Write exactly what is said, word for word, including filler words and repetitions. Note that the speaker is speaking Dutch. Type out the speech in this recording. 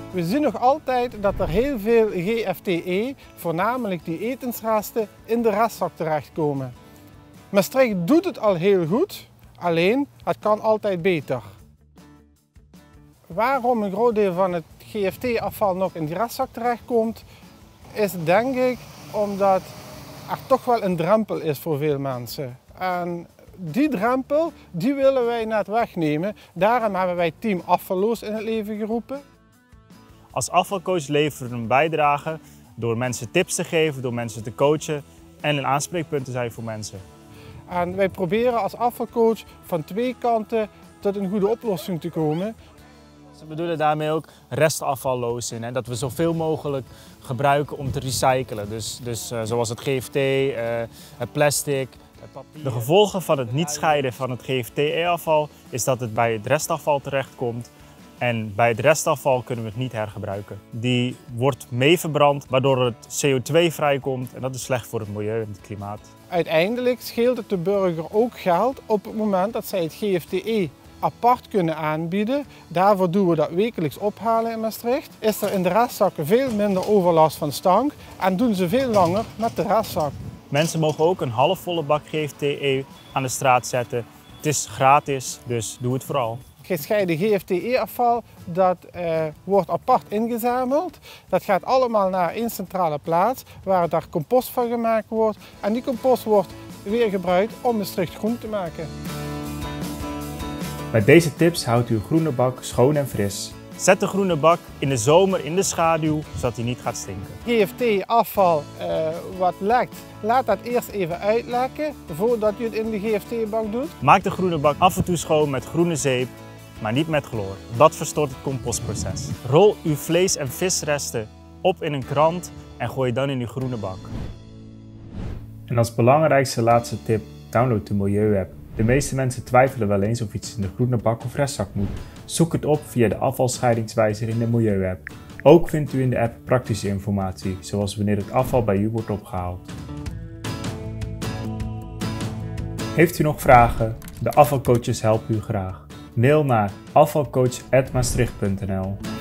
We zien nog altijd dat er heel veel G F T E, voornamelijk die etensresten, in de restzak terechtkomen. Maastricht doet het al heel goed, alleen het kan altijd beter. Waarom een groot deel van het G F T-afval nog in die restzak terechtkomt, is denk ik omdat er toch wel een drempel is voor veel mensen. En die drempel die willen wij net wegnemen. Daarom hebben wij Team Afvalloos in het leven geroepen. Als afvalcoach leveren we een bijdrage door mensen tips te geven, door mensen te coachen en een aanspreekpunt te zijn voor mensen. En wij proberen als afvalcoach van twee kanten tot een goede oplossing te komen. We bedoelen daarmee ook restafvalloos in, hè? Dat we zoveel mogelijk gebruiken om te recyclen. Dus, dus uh, zoals het G F T, uh, het plastic, het papier. De gevolgen van het niet scheiden van het G F T E-afval is dat het bij het restafval terechtkomt. En bij het restafval kunnen we het niet hergebruiken. Die wordt mee verbrand, waardoor het C O twee vrijkomt en dat is slecht voor het milieu en het klimaat. Uiteindelijk scheelt het de burger ook geld op het moment dat zij het G F T E apart kunnen aanbieden. Daarvoor doen we dat wekelijks ophalen in Maastricht. Is er in de restzakken veel minder overlast van stank en doen ze veel langer met de restzak. Mensen mogen ook een halfvolle bak G F T E aan de straat zetten. Het is gratis, dus doe het vooral. Gescheiden G F T E-afval dat uh, wordt apart ingezameld. Dat gaat allemaal naar één centrale plaats waar daar compost van gemaakt wordt. En die compost wordt weer gebruikt om Maastricht groen te maken. Met deze tips houdt uw groene bak schoon en fris. Zet de groene bak in de zomer in de schaduw, zodat hij niet gaat stinken. G F T-afval uh, wat lekt, laat dat eerst even uitlekken voordat je het in de G F T-bak doet. Maak de groene bak af en toe schoon met groene zeep, maar niet met chloor. Dat verstoort het compostproces. Rol uw vlees- en visresten op in een krant en gooi dan in uw groene bak. En als belangrijkste laatste tip, download de Milieu-app. De meeste mensen twijfelen wel eens of iets in de groene bak of restzak moet. Zoek het op via de afvalscheidingswijzer in de Milieu-app. Ook vindt u in de app praktische informatie, zoals wanneer het afval bij u wordt opgehaald. Heeft u nog vragen? De afvalcoaches helpen u graag. Mail naar afvalcoach apenstaartje maastricht punt n l.